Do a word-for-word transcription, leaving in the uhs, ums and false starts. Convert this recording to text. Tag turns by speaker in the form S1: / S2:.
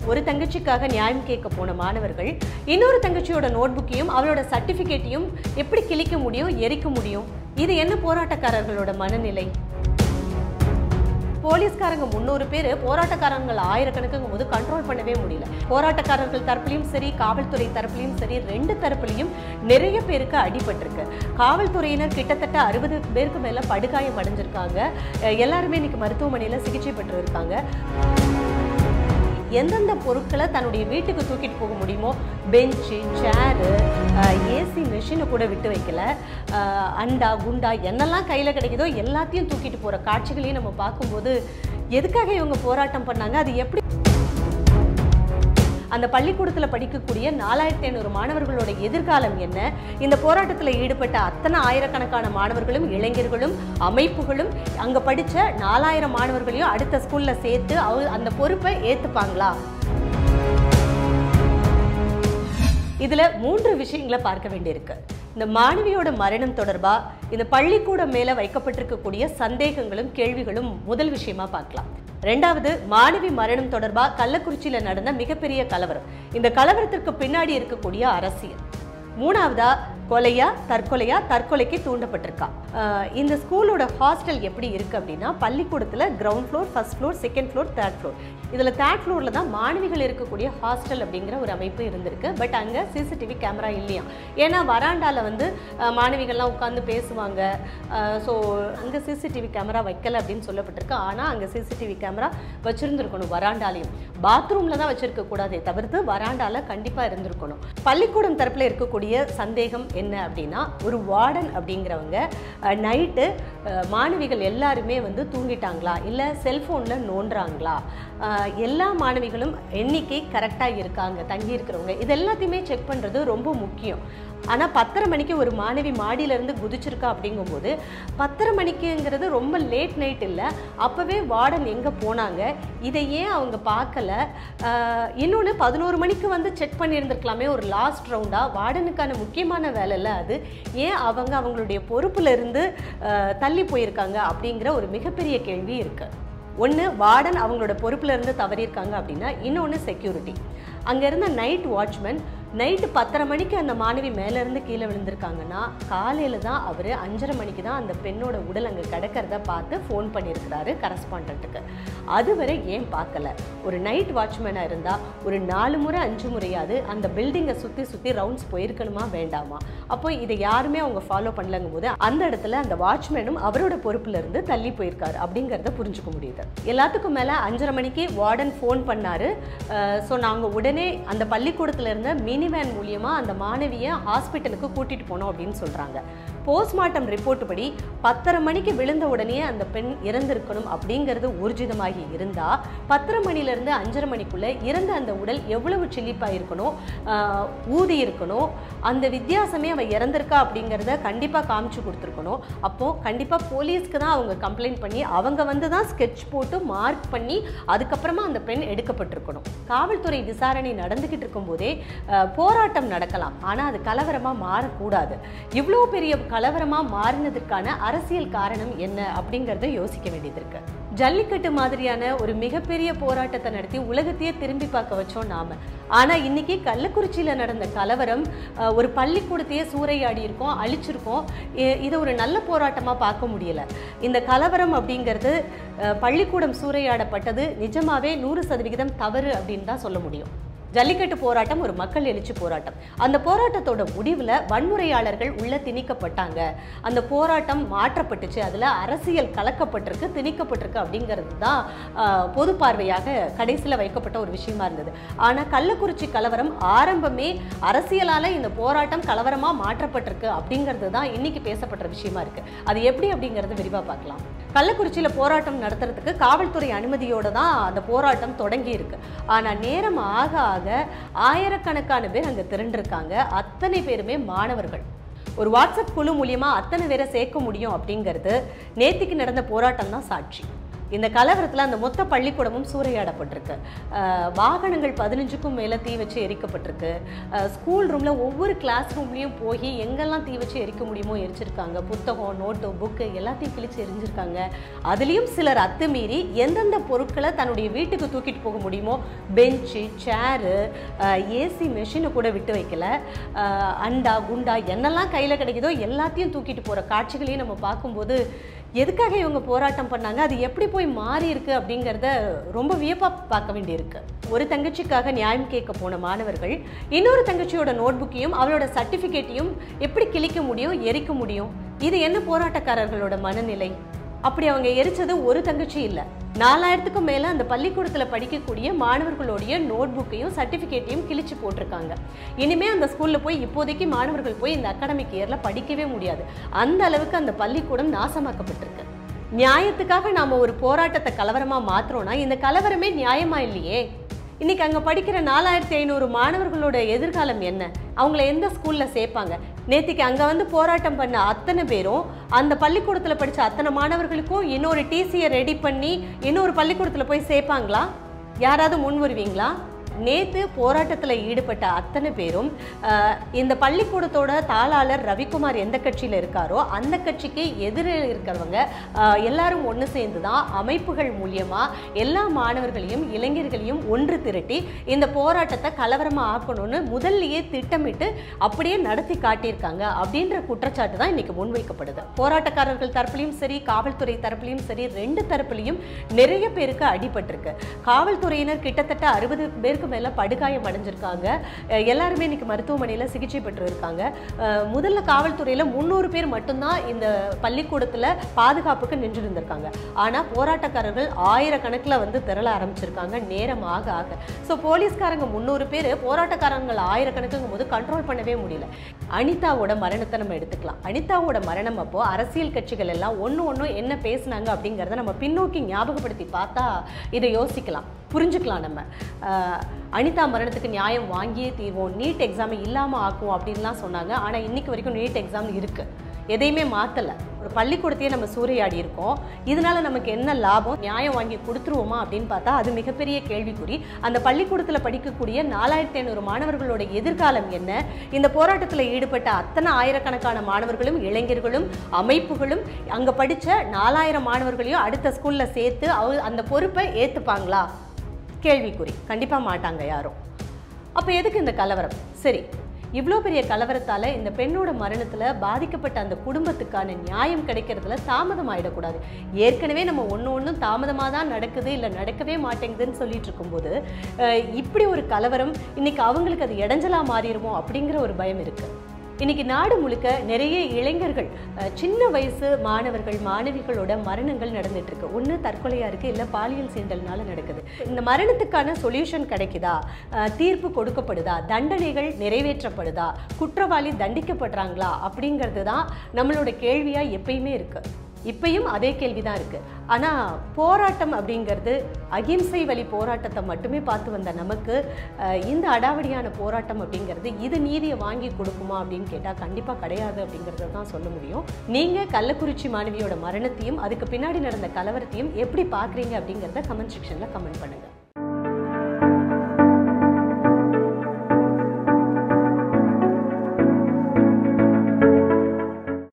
S1: ஒரு தங்கச்சிக்காக நியாயம் கேட்க போன மாணவர்கள் இன்னொரு தங்கச்சியோட நோட்புக்கையும் அவளோட சர்டிஃபிகேட்டையும் எப்படி கிழிக்க முடியும், எரிக்க முடியும்? இது என்ன போராட்டக்காரர்களோட மனநிலை? போலீஸ்காரங்க முன்னூறு பேர் போராட்டக்காரர்கள் ஆயிரக்கணக்குங்கும் போது கண்ட்ரோல் பண்ணவே முடியல. போராட்டக்காரர்கள் தரப்புலையும் சரி, காவல்துறை தரப்புலையும் சரி, ரெண்டு தரப்புலையும் நிறைய பேருக்கு அடிபட்டிருக்கு. காவல்துறையினர் கிட்டத்தட்ட அறுபது பேருக்கு மேல படுகாயம் அடைஞ்சிருக்காங்க. எல்லாருமே இன்னைக்கு மருத்துவமனையில சிகிச்சை பெற்று இருக்காங்க. எந்தெந்த பொருட்களை தன்னுடைய வீட்டுக்கு தூக்கிட்டு போக முடியுமோ, பெஞ்சு, சேரு, ஏசி மெஷினை கூட விட்டு வைக்கல. அண்டா குண்டா என்னெல்லாம் கையில் கிடைக்குதோ எல்லாத்தையும் தூக்கிட்டு போகிற காட்சிகளையும் நம்ம பார்க்கும்போது எதுக்காக இவங்க போராட்டம் பண்ணாங்க, அது எப்படி அந்த பள்ளிக்கூடத்தில் படிக்கக்கூடிய நாலாயிரத்தி ஐநூறு மாணவர்களோட எதிர்காலம் என்ன? இந்த போராட்டத்தில் ஈடுபட்ட அத்தனை ஆயிரக்கணக்கான மாணவர்களும் இளைஞர்களும் அமைப்புகளும் அங்கே படித்த நாலாயிரம் மாணவர்களையும் அடுத்த ஸ்கூலில் சேர்த்து அவ அந்த பொறுப்பை ஏற்றுப்பாங்களா? இதில் மூன்று விஷயங்களை பார்க்க வேண்டியிருக்கு. இந்த மாணவியோட மரணம் தொடர்பாக இந்த பள்ளிக்கூடம் மேலே வைக்கப்பட்டிருக்கக்கூடிய சந்தேகங்களும் கேள்விகளும் முதல் விஷயமா பார்க்கலாம். ரெண்டாவது, மாணவி மரணம் தொடர்பாக கள்ளக்குறிச்சியில் நடந்த மிகப்பெரிய கலவரம், இந்த கலவரத்திற்கு பின்னாடி இருக்கக்கூடிய அரசியல். மூணாவதா, கொலையா தற்கொலையா, தற்கொலைக்கு தூண்டப்பட்டிருக்கா? இந்த ஸ்கூலோட ஹாஸ்டல் எப்படி இருக்கு அப்படின்னா, பள்ளிக்கூடத்தில் ground floor, first floor, second floor, third floor. இதில் தேர்ட் ஃப்ளோரில் தான் மாணவிகள் இருக்கக்கூடிய ஹாஸ்டல் அப்படிங்கிற ஒரு அமைப்பு இருந்திருக்கு. பட் அங்கே சிசிடிவி கேமரா இல்லையா. ஏன்னா வராண்டாவில் வந்து மாணவிகள்லாம் உட்காந்து பேசுவாங்க. ஸோ அங்கே சிசிடிவி கேமரா வைக்கலை அப்படின்னு சொல்லப்பட்டிருக்கு. ஆனால் அங்கே சிசிடிவி கேமரா வச்சுருந்துருக்கணும். வராண்டாலையும் பாத்ரூமில் தான் வச்சுருக்க கூடாதே தவிர்த்து வராண்டாவில் கண்டிப்பாக இருந்திருக்கணும். பள்ளிக்கூடம் தரப்பில் இருக்கக்கூடிய சந்தேகம் என்ன அப்படின்னா, ஒரு வார்டன் அப்படிங்கிறவங்க நைட்டு மாணவிகள் எல்லாருமே வந்து தூங்கிட்டாங்களா, இல்லை செல்ஃபோனில் நோண்டுறாங்களா, எல்லா மாணவிகளும் எண்ணிக்கை கரெக்டாக இருக்காங்க தங்கி இருக்கிறவங்க, இது எல்லாத்தையுமே செக் பண்ணுறது ரொம்ப முக்கியம். ஆனால் பத்தரை மணிக்கு ஒரு மாணவி மாடியிலேருந்து குதிச்சிருக்கா அப்படிங்கும்போது பத்தரை மணிக்குங்கிறது ரொம்ப லேட் நைட் இல்லை. அப்போவே வார்டன் எங்கே போனாங்க, இதை ஏன் அவங்க பார்க்கல? இன்னொன்று, பதினோரு மணிக்கு வந்து செக் பண்ணியிருந்துருக்கலாமே ஒரு லாஸ்ட் ரவுண்டாக. வார்டனுக்கான முக்கியமான வேலை இல்லை அது. ஏன் அவங்க அவங்களுடைய பொறுப்புலேருந்து தள்ளி போயிருக்காங்க அப்படிங்கிற ஒரு மிகப்பெரிய கேள்வி இருக்குது. ஒன்று, வார்டன் அவங்களோட பொறுப்புலேருந்து தவறியிருக்காங்க அப்படின்னா, இன்னொன்று செக்யூரிட்டி. அங்கே இருந்த நைட் வாட்ச்மேன் நைட்டு பத்தரை மணிக்கு அந்த மாணவி மேலேருந்து கீழே விழுந்திருக்காங்கன்னா, காலையில் தான் அவர் அஞ்சரை மணிக்கு தான் அந்த பெண்ணோட உடல் அங்கே கிடக்கிறத பார்த்து ஃபோன் பண்ணியிருக்கிறாரு கரஸ்பாண்டண்ட்டுக்கு. அதுவரை ஏன் பார்க்கல? ஒரு நைட் வாட்ச்மேனாக இருந்தால் ஒரு நாலு முறை அஞ்சு முறையாவது அந்த பில்டிங்கை சுற்றி சுற்றி ரவுண்ட்ஸ் போயிருக்கணுமா வேண்டாமா? அப்போ இதை யாருமே அவங்க ஃபாலோ பண்ணலங்கும் போது அந்த இடத்துல அந்த வாட்ச்மேனும் அவரோட பொறுப்புலேருந்து தள்ளி போயிருக்காரு அப்படிங்கிறத புரிஞ்சுக்க முடியுது. எல்லாத்துக்கும் மேலே அஞ்சரை மணிக்கு வார்டன் ஃபோன் பண்ணார். ஸோ நாங்கள் உடனே அந்த பள்ளிக்கூடத்தில் இருந்த மினி வேன் மூலியமா அந்த மாணவியை ஹாஸ்பிட்டலுக்கு கூட்டிட்டு போனோம் அப்படின்னு சொல்றாங்க. போஸ்ட்மார்ட்டம் ரிப்போர்ட் படி பத்தரை மணிக்கு விழுந்த உடனே அந்த பெண் இறந்திருக்கணும் அப்படிங்கிறது ஊர்ஜிதமாகி இருந்தா பத்தரை மணில இருந்து அஞ்சரை மணிக்குள்ள இறந்த அந்த உடல் எவ்வளவு சில்லிப்பா இருக்கணும், ஊதி இருக்கணும், அந்த வித்தியாசமே அவ இறந்திருக்கா அப்படிங்கிறத கண்டிப்பா காமிச்சு கொடுத்துருக்கணும். அப்போ கண்டிப்பா போலீஸ்க்கு தான் அவங்க கம்ப்ளைண்ட் பண்ணி அவங்க வந்து தான் ஸ்கெட்ச் போட்டு மார்க் பண்ணி அதுக்கப்புறமா அந்த பெண் எடுக்கப்பட்டிருக்கணும். காவல்துறை விசாரணை நடந்துகிட்டு இருக்கும் போதே போராட்டம் நடக்கலாம், ஆனா அது கலவரமா மாறக்கூடாது. இவ்வளவு பெரிய கலவரமா மாறினதுக்கான அரசியல் காரணம் என்ன அப்படிங்கறத யோசிக்க வேண்டியது இருக்கு. ஜல்லிக்கட்டு மாதிரியான ஒரு மிகப்பெரிய போராட்டத்தை நடத்தி உலகத்தையே திரும்பி பார்க்க வச்சோம் நாம. ஆனா இன்னைக்கு கள்ளக்குறிச்சியில நடந்த கலவரம் ஒரு பள்ளிக்கூடத்தையே சூறையாடி இருக்கோம், அழிச்சிருக்கோம். இதை ஒரு நல்ல போராட்டமா பார்க்க முடியல. இந்த கலவரம் அப்படிங்கிறது பள்ளிக்கூடம் சூறையாடப்பட்டது நிஜமாவே நூறு சதவிகிதம் தவறு அப்படின்னு தான் சொல்ல முடியும். ஜல்லிக்கட்டு போராட்டம் ஒரு மக்கள் எழுச்சி போராட்டம். அந்த போராட்டத்தோட முடிவில் வன்முறையாளர்கள் உள்ள திணிக்கப்பட்டாங்க, அந்த போராட்டம் மாற்றப்பட்டுச்சு, அதில் அரசியல் கலக்கப்பட்டிருக்கு, திணிக்கப்பட்டிருக்கு அப்படிங்கிறது தான் பொது பார்வையாக கடைசியில் வைக்கப்பட்ட ஒரு விஷயமா இருந்தது. ஆனால் கள்ளக்குறிச்சி கலவரம் ஆரம்பமே அரசியலால் இந்த போராட்டம் கலவரமாக மாற்றப்பட்டிருக்கு அப்படிங்கிறது தான் இன்னைக்கு பேசப்படுற விஷயமா இருக்கு. அது எப்படி அப்படிங்கிறது விரிவாக பார்க்கலாம். கள்ளக்குறிச்சியில் போராட்டம் நடத்துறதுக்கு காவல்துறை அனுமதியோடு தான் அந்த போராட்டம் தொடங்கி இருக்கு. ஆனால் நேரம் ஆக ஆக ஆயிரக்கணக்கான பேர் அங்கே திரண்டிருக்காங்க. அத்தனை பேருமே மாணவர்கள். ஒரு வாட்ஸ்அப் குழு மூலியமா அத்தனை பேரை சேர்க்க முடியும் அப்படிங்கிறது நேத்திக்கு நடந்த போராட்டம் தான் சாட்சி. இந்த கலவரத்தில் அந்த மொத்த பள்ளிக்கூடமும் சூறையாடப்பட்டிருக்கு. வாகனங்கள் பதினஞ்சுக்கும் மேலே தீ வச்சு எரிக்கப்பட்டிருக்கு. ஸ்கூல் ரூமில் ஒவ்வொரு கிளாஸ் ரூம்லேயும் போய் எங்கெல்லாம் தீ வச்சு எரிக்க முடியுமோ எரிச்சிருக்காங்க. புத்தகம், நோட்டு, புக்கு எல்லாத்தையும் கிழிச்சு எரிஞ்சிருக்காங்க. அதுலேயும் சிலர் அத்துமீறி எந்தெந்த பொருட்களை தன்னுடைய வீட்டுக்கு தூக்கிட்டு போக முடியுமோ, பெஞ்சு, சேரு, ஏசி மெஷினை கூட விட்டு வைக்கல, அண்டா குண்டா என்னெல்லாம் கையில் கிடைக்குதோ எல்லாத்தையும் தூக்கிட்டு போகிற காட்சிகளையும் நம்ம பார்க்கும்போது எதுக்காக இவங்க போராட்டம் பண்ணாங்க, அது எப்படி போய் மாறி இருக்கு அப்படிங்கிறத ரொம்ப வியப்பாக பார்க்க வேண்டியிருக்கு. ஒரு தங்கச்சிக்காக நியாயம் கேட்க போன மாணவர்கள் இன்னொரு தங்கச்சியோட நோட்புக்கையும் அவளோட சர்டிஃபிகேட்டையும் எப்படி கிழிக்க முடியும், எரிக்க முடியும்? இது என்ன போராட்டக்காரர்களோட மனநிலை? அப்படி அவங்க எரிச்சது ஒரு தங்கச்சி இல்லை, நாலாயிரத்துக்கும் மேலே அந்த பள்ளிக்கூடத்தில் படிக்கக்கூடிய மாணவர்களுடைய நோட் புக்கையும் சர்டிஃபிகேட்டையும் கிழிச்சு போட்டிருக்காங்க. இனிமேல் அந்த ஸ்கூலில் போய் இப்போதைக்கு மாணவர்கள் போய் இந்த அகாடமிக் இயரில் படிக்கவே முடியாது. அந்த அளவுக்கு அந்த பள்ளிக்கூடம் நாசமாக்கப்பட்டிருக்கு. நியாயத்துக்காக நாம் ஒரு போராட்டத்தை கலவரமாக மாற்றுறோன்னா இந்த கலவரமே நியாயமா இல்லையே. இன்னைக்கு அங்கே படிக்கிற நாலாயிரத்தி ஐநூறு மாணவர்களோட எதிர்காலம் என்ன? அவங்கள எந்த ஸ்கூலில் சேர்ப்பாங்க? நேற்றுக்கு அங்கே வந்து போராட்டம் பண்ண அத்தனை பேரும் அந்த பள்ளிக்கூடத்தில் படித்த அத்தனை மாணவர்களுக்கும் இன்னொரு டிசியை ரெடி பண்ணி இன்னொரு பள்ளிக்கூடத்தில் போய் சேர்ப்பாங்களா? யாராவது முன் வருவீங்களா? நேற்று போராட்டத்தில் ஈடுபட்ட அத்தனை பேரும் இந்த பள்ளிக்கூடத்தோட தாளாளர் ரவிக்குமார் எந்த கட்சியில் இருக்காரோ அந்த கட்சிக்கு எதிரில் இருக்கிறவங்க எல்லாரும் ஒன்று சேர்ந்து தான் அமைப்புகள் மூலியமாக எல்லா மாணவர்களையும் இளைஞர்களையும் ஒன்று திரட்டி இந்த போராட்டத்தை கலவரமாக ஆக்கணும்னு முதல்லையே திட்டமிட்டு அப்படியே நடத்தி காட்டியிருக்காங்க அப்படின்ற குற்றச்சாட்டு தான் இன்னைக்கு முன்வைக்கப்படுது. போராட்டக்காரர்கள் தரப்புலையும் சரி, காவல்துறை தரப்புலையும் சரி, ரெண்டு தரப்புலையும் நிறைய பேருக்கு அடிபட்டிருக்கு. காவல்துறையினர் கிட்டத்தட்ட அறுபது பேருக்கு மேல படுகாயம் அடைஞ்சிருக்காங்க. எல்லாருமே இன்னைக்கு மருத்துவமனையில் சிகிச்சை பெற்று இருக்காங்க. முதல்ல காவல்துறையில முன்னூறு பேர் மட்டும்தான் இந்த பள்ளிக்கூடத்துல பாதுகாப்புக்கு நின்று இருந்திருக்காங்க. ஆனா போராட்டக்காரர்கள் ஆயிரக்கணக்கில் வந்து திரள ஆரம்பிச்சிருக்காங்க நேரம் ஆக ஆக. ஸோ போலீஸ்காரங்க முன்னூறு பேர், போராட்டக்காரங்கள் ஆயிரக்கணக்குங்கும் போது கண்ட்ரோல் பண்ணவே முடியல. அனிதாவோட மரணத்தை நம்ம எடுத்துக்கலாம். அனிதாவோட மரணம் அப்போ அரசியல் கட்சிகள் எல்லாம் ஒன்று ஒன்று என்ன பேசினாங்க அப்படிங்கிறத நம்ம பின்னோக்கி ஞாபகப்படுத்தி பார்த்தா இதை யோசிக்கலாம், புரிஞ்சுக்கலாம். நம்ம அனிதா மரணத்துக்கு நியாயம் வாங்கியே தீர்வோம், நீட் எக்ஸாம் இல்லாமல் ஆக்கும் அப்படின்லாம் சொன்னாங்க. ஆனால் இன்னைக்கு வரைக்கும் நீட் எக்ஸாம் இருக்குது, எதையுமே மாற்றலை. ஒரு பள்ளிக்கூடத்தையே நம்ம சூறையாடி இருக்கோம். இதனால நமக்கு என்ன லாபம்? நியாயம் வாங்கி கொடுத்துருவோமா அப்படின்னு பார்த்தா அது மிகப்பெரிய கேள்விக்குறி. அந்த பள்ளிக்கூடத்தில் படிக்கக்கூடிய நாலாயிரத்தி ஐநூறு மாணவர்களோட எதிர்காலம் என்ன? இந்த போராட்டத்தில் ஈடுபட்ட அத்தனை ஆயிரக்கணக்கான மாணவர்களும் இளைஞர்களும் அமைப்புகளும் அங்கே படித்த நாலாயிரம் மாணவர்களையும் அடுத்த ஸ்கூலில் சேர்த்து அவ அந்த பொறுப்பை ஏற்றுப்பாங்களா? கேள்விக்குறி. கண்டிப்பாக மாட்டாங்க யாரும். அப்போ எதுக்கு இந்த கலவரம்? சரி, இவ்வளோ பெரிய கலவரத்தால் இந்த பெண்ணோட மரணத்தில் பாதிக்கப்பட்ட அந்த குடும்பத்துக்கான நியாயம் கிடைக்கிறதுல தாமதம் ஆகிடக்கூடாது. ஏற்கனவே நம்ம ஒன்று ஒன்றும் தாமதமாக தான் நடக்குது, இல்லை நடக்கவே மாட்டேங்குதுன்னு சொல்லிட்டு இருக்கும்போது இப்படி ஒரு கலவரம் இன்னைக்கு அவங்களுக்கு அது இடைஞ்சலாக மாறிடுமோ அப்படிங்கிற ஒரு பயம் இருக்குது. இன்னைக்கு நாடு முழுக்க நிறைய இளைஞர்கள், சின்ன வயசு மாணவர்கள் மாணவிகளோட மரணங்கள் நடந்துட்டு இருக்கு. ஒன்று தற்கொலையா இருக்கு, இல்லை பாலியல் சீண்டல்னால நடக்குது. இந்த மரணத்துக்கான சொல்யூஷன் கிடைக்குதா? தீர்ப்பு கொடுக்கப்படுதா? தண்டனைகள் நிறைவேற்றப்படுதா? குற்றவாளி தண்டிக்கப்படுறாங்களா? அப்படிங்கிறது தான் நம்மளோட கேள்வியா எப்பயுமே இருக்கு. இப்பயும் அதே கேள்விதான் இருக்கு. ஆனா போராட்டம் அப்படிங்கிறது அகிம்சை வழி போராட்டத்தை மட்டுமே பார்த்து வந்த நமக்கு இந்த அடாவடியான போராட்டம் அப்படிங்கிறது இது நீதியை வாங்கி கொடுக்குமா அப்படின்னு கேட்டா கண்டிப்பா கிடையாது அப்படிங்கறத தான் சொல்ல முடியும். நீங்க கள்ளக்குறிச்சி மாணவியோட மரணத்தையும் அதுக்கு பின்னாடி நடந்த கலவரத்தையும் எப்படி பாக்குறீங்க அப்படிங்கறத கமெண்ட் செக்ஷன்ல கமெண்ட் பண்ணுங்க.